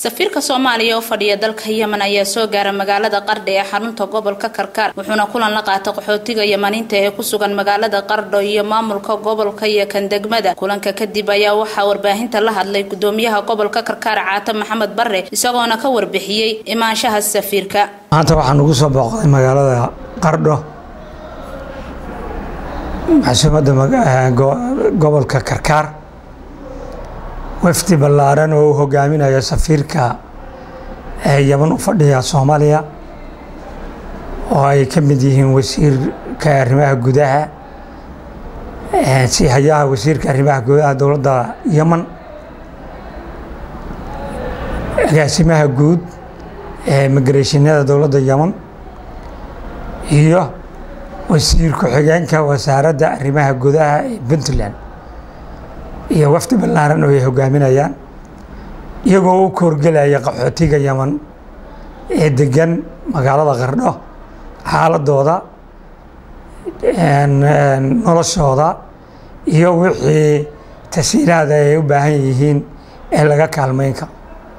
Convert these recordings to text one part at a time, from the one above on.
safiirka Soomaaliya oo fadhiya dalka Yemen ayaa soo gaaray magaalada Qardho ee xarunta gobolka Karkar wuxuuna kulan la qaatay qaxootiga Yemeniinta ee ku sugan magaalada Qardho iyo maamulka gobolka iyo kan degmada kulanka kadib ayaa waxa warbaahinta la hadlay gudoomiyaha gobolka Karkar Caata Maxamed Barre isagoona ka warbixiyay imaanshaha safiirka maanta waxaan ugu soo booqday magaalada Qardho maxsuumada gobolka Karkar wafdi ballaaran oo hogaaminaya safiirka Yemen u fadhiya Soomaaliya oo ay ka mid yihiin wasiirka arrimaha gudaha si hayaha wasiirka arrimaha gudaha dawladda Yemen agaasimaha guud migrationada dawladda Yemen iyo wasiirka xigeenka wasaaradda arrimaha gudaha ee Puntland iyo wafdi ballaaran oo ay hogaaminayaan iyagoo u koorgalaya qaxootiga Yemen ee degan magaalada Qardho xaaladooda noloshooda iyo wixii tasiilaada ay u baahan yihiin ee laga kaalmeyn karo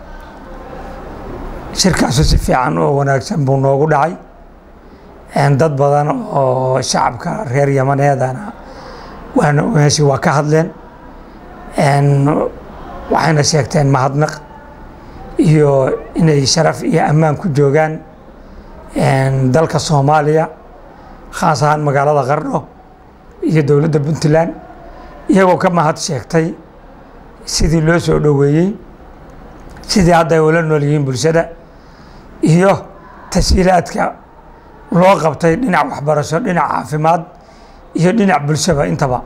shirkaas si fiican oo wanaagsan buu noogu dhacay dad badan oo shacabka reer Yemeneedana waa ka hadleen waxayna sheegteen mahadnaq iyo inay sharaf iyo ammaan ku joogaan dalka Soomaaliya khaas ahaan magaalada Qardho iyo dawladda Puntland iyagoo ka mahad sheegtay sidii loo soo dhaweeyay sidii hadda ay ula nool yihiin bulshada iyo tasiilaadka loo qabtay dhinac waxbarasho dhinac caafimaad iyo dhinac bulshada intaba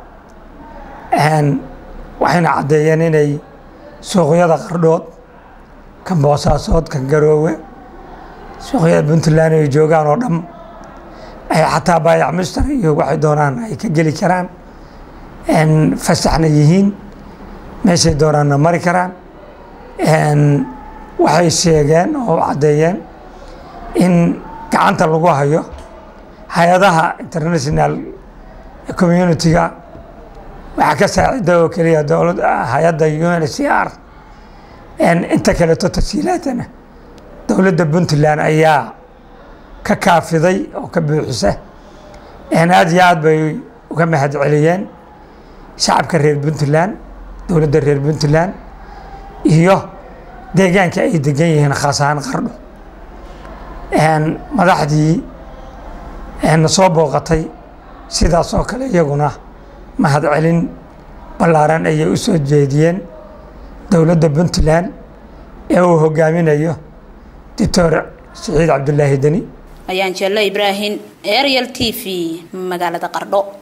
waxayna cadeeyeen inay suuqyada Qardhood kan Boosaasood kan Garoowe suuqyada Puntland ay joogaan oo dhan ay xataa baayac mister iyo waxay doonaan ay ka geli karaan fasaxna yihiin meeshay doonaanna mari karaan waxay sheegeen oo cadeeyeen in gacanta lagu hayo hay'adaha international community-ga waxa ka saacido oo kaliya dawladda hay'adda UNHCR inta kale tasiilaadana dawladda Puntland ayaa ka kaafiday oo ka buuxisay aad iyo aad bay uga mahad celiyeen shacabka reer Puntland dawladda reer Puntland iyo deegaanka ay degan yihiin khaas ahaan Qardho madaxdii soo booqatay sidaas oo kale iyaguna mahad celin ballaaran ayay u soo jeediyeen dawladda Puntland ee uu hogaaminayo Dr. Saciid Cabdullaahi Dani ayaan Jelle Ibrahim Ariel TV magaalada Qardho.